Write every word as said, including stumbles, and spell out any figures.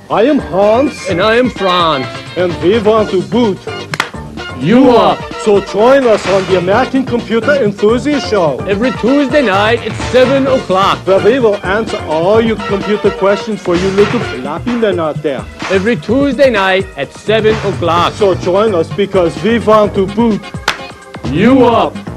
I am Hans. And I am Franz. And we want to boot you up. So join us on the American Computer Enthusiast Show. Every Tuesday night at seven o'clock. Where we will answer all your computer questions for you little floppy men out there. Every Tuesday night at seven o'clock. So join us because we want to boot you up.